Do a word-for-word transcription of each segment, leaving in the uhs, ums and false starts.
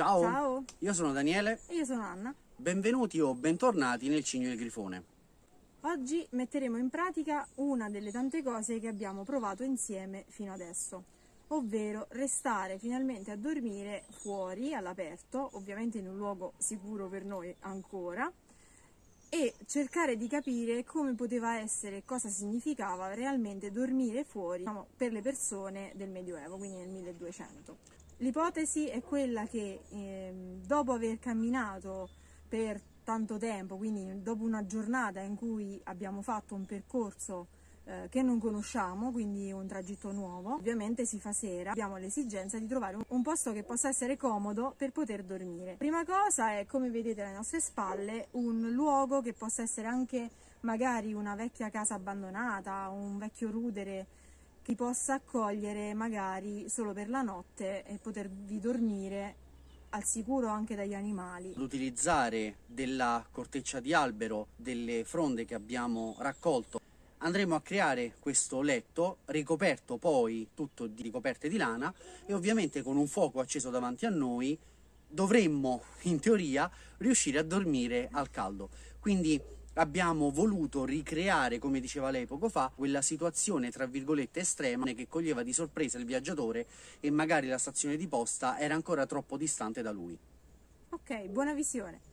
Ciao, Ciao, io sono Daniele, e io sono Anna. benvenuti o bentornati nel Cigno e il Grifone. Oggi metteremo in pratica una delle tante cose che abbiamo provato insieme fino adesso, ovvero restare finalmente a dormire fuori, all'aperto, ovviamente in un luogo sicuro per noi ancora, e cercare di capire come poteva essere e cosa significava realmente dormire fuori, diciamo, per le persone del Medioevo, quindi nel milleduecento. L'ipotesi è quella che eh, dopo aver camminato per tanto tempo, quindi dopo una giornata in cui abbiamo fatto un percorso eh, che non conosciamo, quindi un tragitto nuovo, ovviamente si fa sera, abbiamo l'esigenza di trovare un, un posto che possa essere comodo per poter dormire. Prima cosa è, come vedete alle nostre spalle, un luogo che possa essere anche magari una vecchia casa abbandonata, un vecchio rudere che possa accogliere magari solo per la notte e potervi dormire al sicuro anche dagli animali. Utilizzare della corteccia di albero, delle fronde che abbiamo raccolto, andremo a creare questo letto ricoperto poi tutto di coperte di lana e ovviamente con un fuoco acceso davanti a noi dovremmo in teoria riuscire a dormire al caldo. Quindi abbiamo voluto ricreare, come diceva lei poco fa, quella situazione tra virgolette estrema che coglieva di sorpresa il viaggiatore e magari la stazione di posta era ancora troppo distante da lui. Ok, buona visione!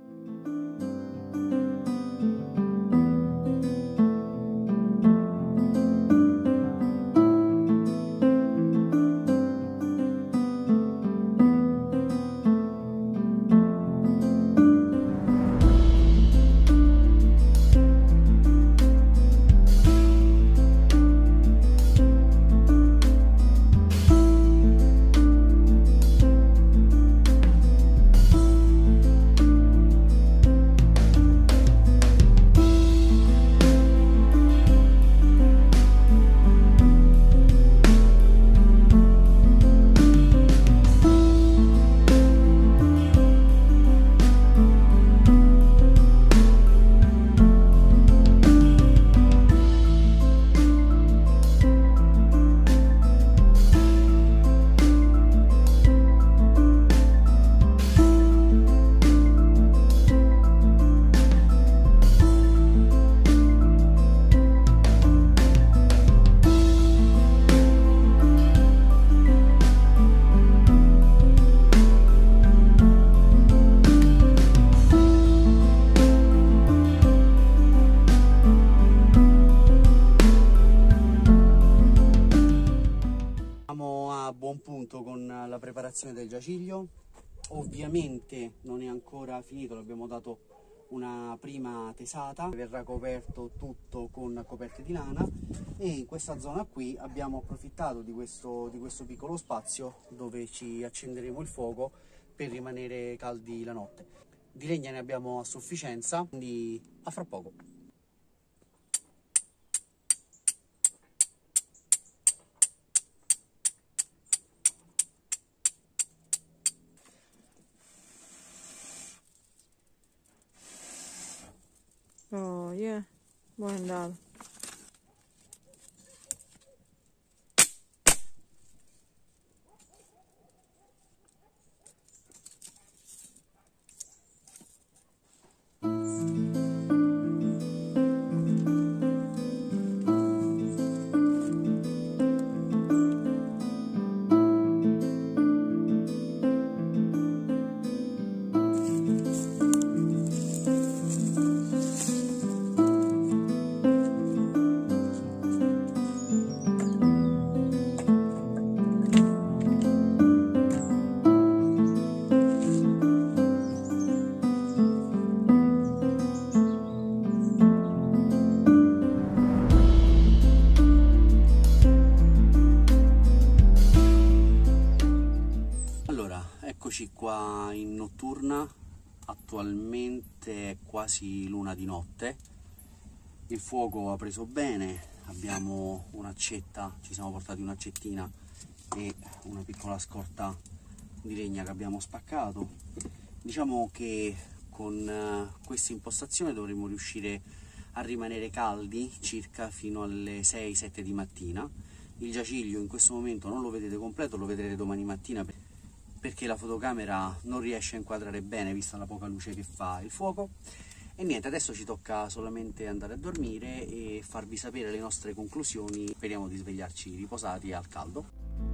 A buon punto con la preparazione del giaciglio. Ovviamente non è ancora finito, l'abbiamo dato una prima tesata, verrà coperto tutto con coperte di lana e in questa zona qui abbiamo approfittato di questo, di questo piccolo spazio dove ci accenderemo il fuoco per rimanere caldi la notte. Di legna ne abbiamo a sufficienza, quindi a fra poco. Oh yeah, buon andato. Eccoci qua in notturna, attualmente è quasi luna di notte, il fuoco ha preso bene, abbiamo un'accetta, ci siamo portati un'accettina e una piccola scorta di legna che abbiamo spaccato. Diciamo che con questa impostazione dovremmo riuscire a rimanere caldi circa fino alle sei sette di mattina. Il giaciglio in questo momento non lo vedete completo, lo vedrete domani mattina. perché la fotocamera non riesce a inquadrare bene vista la poca luce che fa il fuoco. E niente, adesso ci tocca solamente andare a dormire e farvi sapere le nostre conclusioni. Speriamo di svegliarci riposati e al caldo.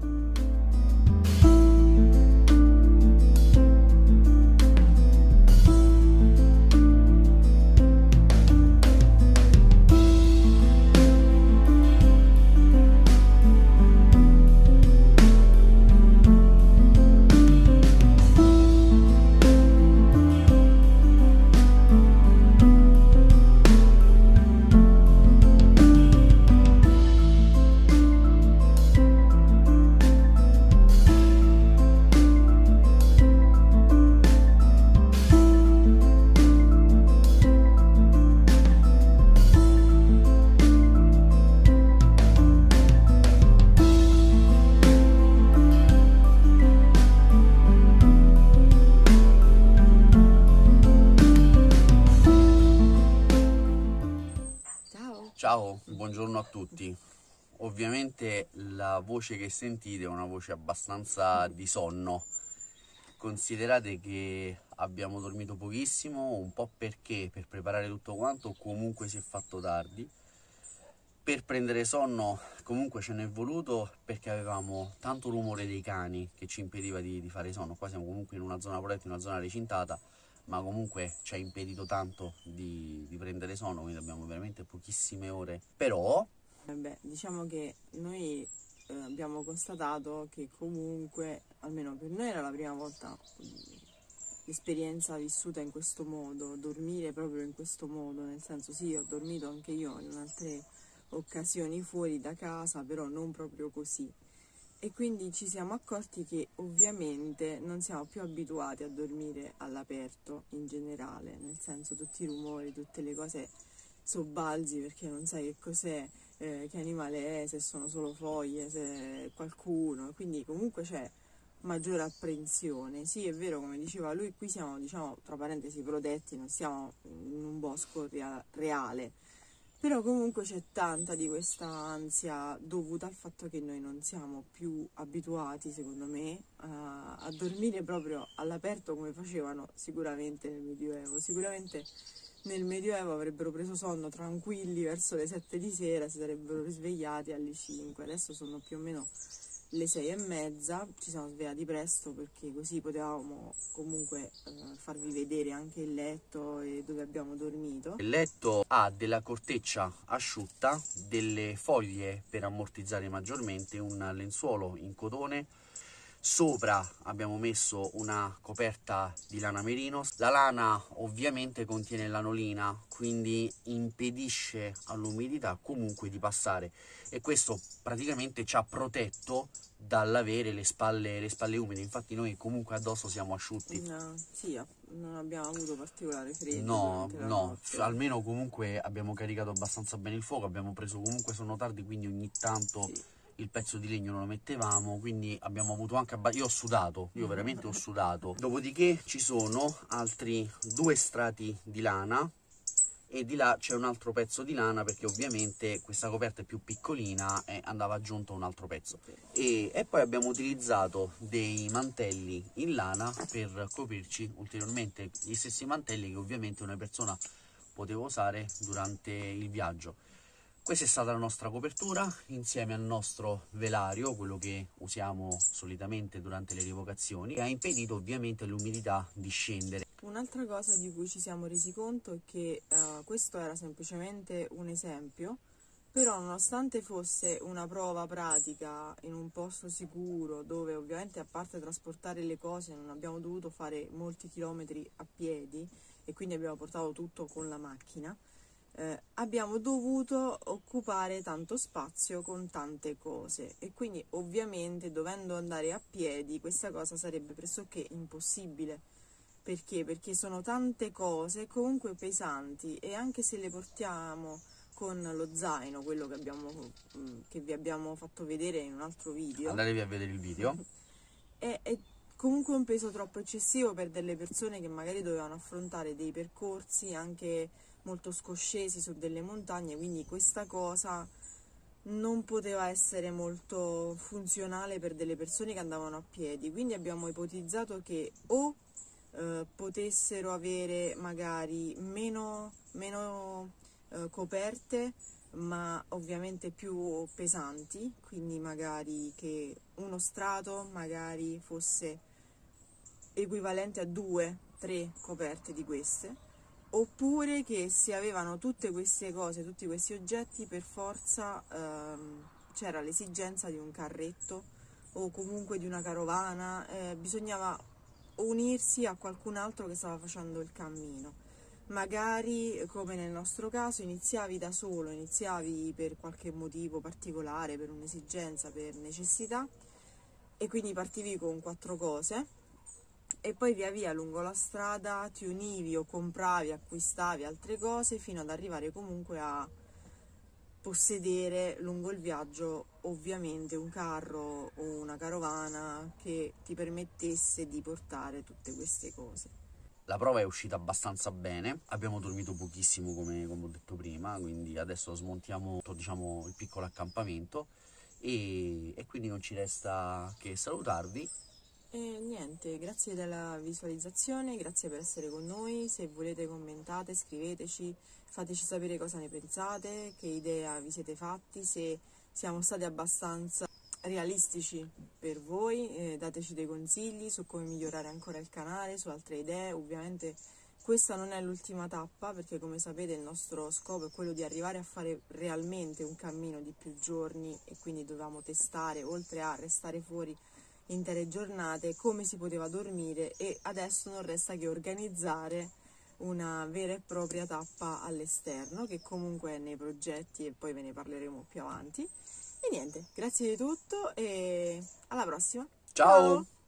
Ciao, buongiorno a tutti. Ovviamente la voce che sentite è una voce abbastanza di sonno. Considerate che abbiamo dormito pochissimo, un po' perché per preparare tutto quanto comunque si è fatto tardi. Per prendere sonno comunque ce n'è voluto perché avevamo tanto rumore dei cani che ci impediva di, di fare sonno. Qua siamo comunque in una zona protetta, in una zona recintata, ma comunque ci ha impedito tanto di, di prendere sonno, quindi abbiamo veramente pochissime ore. Però Beh, diciamo che noi eh, abbiamo constatato che comunque, almeno per noi era la prima volta l'esperienza vissuta in questo modo, dormire proprio in questo modo, nel senso sì, ho dormito anche io in altre occasioni fuori da casa, però non proprio così. E quindi ci siamo accorti che ovviamente non siamo più abituati a dormire all'aperto in generale, nel senso tutti i rumori, tutte le cose sobbalzi perché non sai che cos'è, eh, che animale è, se sono solo foglie, se è qualcuno, quindi comunque c'è maggiore apprensione. Sì, è vero, come diceva lui, qui siamo, diciamo, tra parentesi, protetti, non siamo in un bosco rea- reale. Però comunque c'è tanta di questa ansia dovuta al fatto che noi non siamo più abituati, secondo me, a, a dormire proprio all'aperto come facevano sicuramente nel Medioevo. Sicuramente nel Medioevo avrebbero preso sonno tranquilli verso le sette di sera, si sarebbero risvegliati alle cinque. Adesso sono più o meno le sei e mezza, ci siamo svegliati presto perché così potevamo comunque eh, farvi vedere anche il letto e dove abbiamo dormito. il letto ha della corteccia asciutta, delle foglie per ammortizzare maggiormente, un lenzuolo in cotone. Sopra abbiamo messo una coperta di lana merino. La lana ovviamente contiene lanolina, quindi impedisce all'umidità comunque di passare, e questo praticamente ci ha protetto dall'avere le spalle, le spalle umide. Infatti noi comunque addosso siamo asciutti. No, sì, non abbiamo avuto particolare freddo. No, durante la no, notte. almeno comunque abbiamo caricato abbastanza bene il fuoco, abbiamo preso comunque sonno tardi, quindi ogni tanto Sì. il pezzo di legno non lo mettevamo, quindi abbiamo avuto anche abba- io ho sudato, io veramente ho sudato. Dopodiché ci sono altri due strati di lana e di là c'è un altro pezzo di lana, perché ovviamente questa coperta è più piccolina e andava aggiunto un altro pezzo. E, e poi abbiamo utilizzato dei mantelli in lana per coprirci ulteriormente, gli stessi mantelli che ovviamente una persona poteva usare durante il viaggio. Questa è stata la nostra copertura insieme al nostro velario, quello che usiamo solitamente durante le rievocazioni, e ha impedito ovviamente all'umidità di scendere. Un'altra cosa di cui ci siamo resi conto è che uh, questo era semplicemente un esempio, però nonostante fosse una prova pratica in un posto sicuro, dove ovviamente a parte trasportare le cose non abbiamo dovuto fare molti chilometri a piedi e quindi abbiamo portato tutto con la macchina, Eh, abbiamo dovuto occupare tanto spazio con tante cose e quindi ovviamente dovendo andare a piedi questa cosa sarebbe pressoché impossibile. Perché? Perché sono tante cose comunque pesanti e anche se le portiamo con lo zaino, quello che, abbiamo, che vi abbiamo fatto vedere in un altro video, Andatevi a vedere il video. è, è comunque un peso troppo eccessivo per delle persone che magari dovevano affrontare dei percorsi anche molto scoscesi su delle montagne, quindi questa cosa non poteva essere molto funzionale per delle persone che andavano a piedi, quindi abbiamo ipotizzato che o eh, potessero avere magari meno, meno eh, coperte, ma ovviamente più pesanti, quindi magari che uno strato magari fosse equivalente a due, tre coperte di queste, oppure che se avevano tutte queste cose, tutti questi oggetti, per forza ehm, c'era l'esigenza di un carretto o comunque di una carovana, eh, bisognava unirsi a qualcun altro che stava facendo il cammino. Magari, come nel nostro caso, iniziavi da solo, iniziavi per qualche motivo particolare, per un'esigenza, per necessità, e quindi partivi con quattro cose e poi via via lungo la strada ti univi o compravi, acquistavi altre cose fino ad arrivare comunque a possedere lungo il viaggio ovviamente un carro o una carovana che ti permettesse di portare tutte queste cose. La prova è uscita abbastanza bene, abbiamo dormito pochissimo come, come ho detto prima, quindi adesso smontiamo, diciamo, il piccolo accampamento e, e quindi non ci resta che salutarvi. E niente, grazie della visualizzazione, grazie per essere con noi. Se volete commentate, scriveteci, fateci sapere cosa ne pensate, che idea vi siete fatti, se siamo stati abbastanza realistici per voi, eh, dateci dei consigli su come migliorare ancora il canale, su altre idee. Ovviamente questa non è l'ultima tappa, perché come sapete il nostro scopo è quello di arrivare a fare realmente un cammino di più giorni e quindi dovevamo testare, oltre a restare fuori intere giornate, come si poteva dormire, e adesso non resta che organizzare una vera e propria tappa all'esterno che comunque è nei progetti e poi ve ne parleremo più avanti. E niente, grazie di tutto e alla prossima. Ciao! Ciao!